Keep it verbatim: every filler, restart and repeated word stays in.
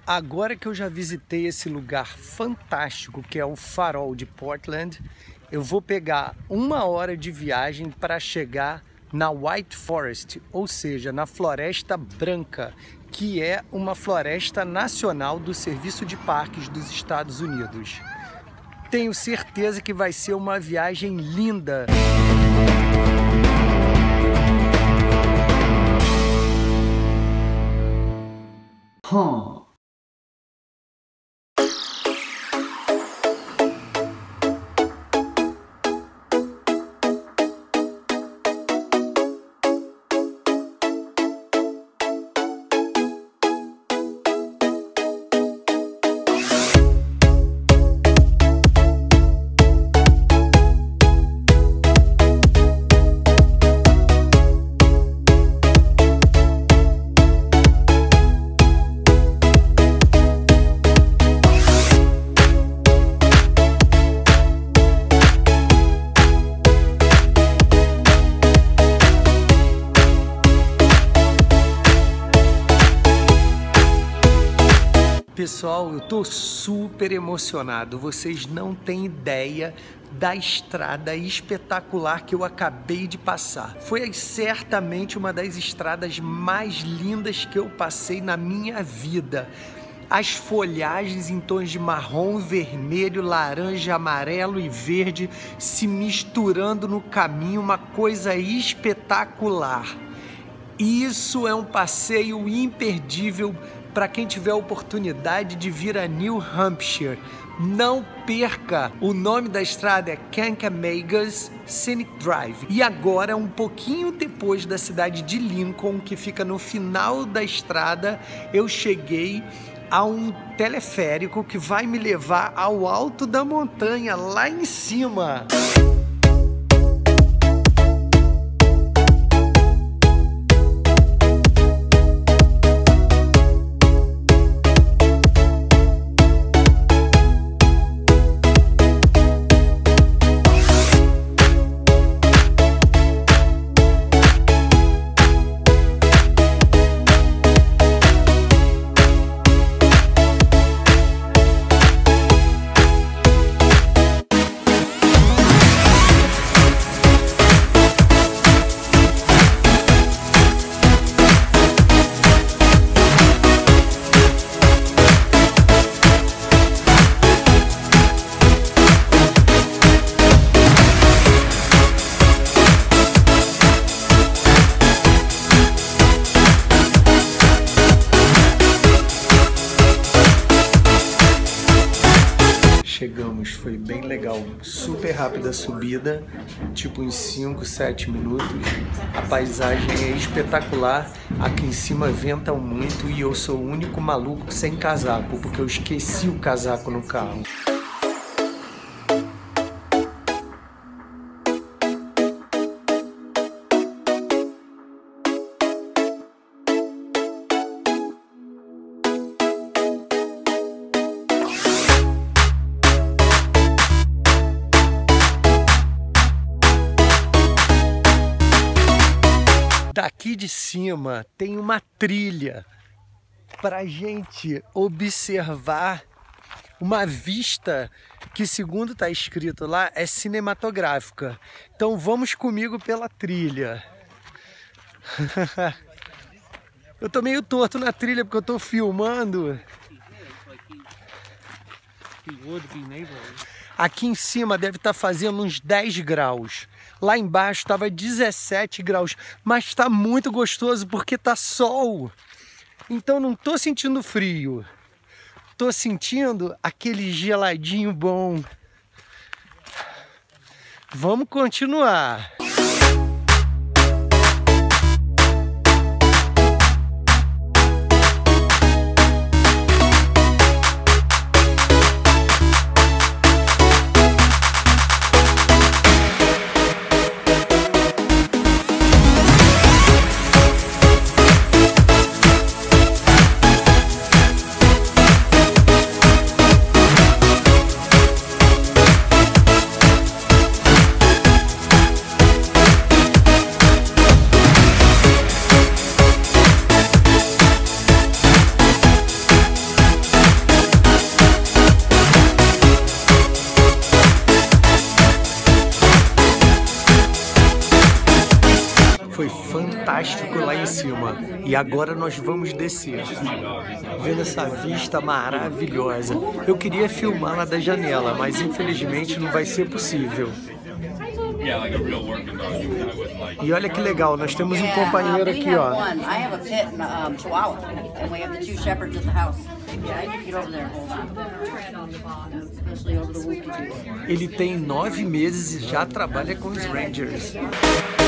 Agora que eu já visitei esse lugar fantástico que é o Farol de Portland, eu vou pegar uma hora de viagem para chegar na White Forest, ou seja, na Floresta Branca, que é uma floresta nacional do Serviço de Parques dos Estados Unidos. Tenho certeza que vai ser uma viagem linda. Hum. Pessoal, eu tô super emocionado, vocês não têm ideia da estrada espetacular que eu acabei de passar. Foi certamente uma das estradas mais lindas que eu passei na minha vida. As folhagens em tons de marrom, vermelho, laranja, amarelo e verde se misturando no caminho, uma coisa espetacular. Isso é um passeio imperdível para quem tiver a oportunidade de vir a New Hampshire. Não perca! O nome da estrada é Kancamagus Scenic Drive. E agora, um pouquinho depois da cidade de Lincoln, que fica no final da estrada, eu cheguei a um teleférico que vai me levar ao alto da montanha, lá em cima. Chegamos, foi bem legal, super rápida a subida, tipo em cinco, sete minutos. A paisagem é espetacular, aqui em cima venta muito e eu sou o único maluco sem casaco, porque eu esqueci o casaco no carro. Daqui de cima tem uma trilha para gente observar uma vista que, segundo está escrito lá, é cinematográfica. Então vamos comigo pela trilha. Eu tô meio torto na trilha porque eu tô filmando. Aqui em cima deve estar fazendo uns dez graus. Lá embaixo estava dezessete graus, mas está muito gostoso porque tá sol. Então não tô sentindo frio. Tô sentindo aquele geladinho bom. Vamos continuar. fantástico lá em cima. E agora nós vamos descer, vendo essa vista maravilhosa. Eu queria filmar lá da janela, mas infelizmente não vai ser possível. E olha que legal, nós temos um companheiro aqui, ó. Ele tem nove meses e já trabalha com os Rangers.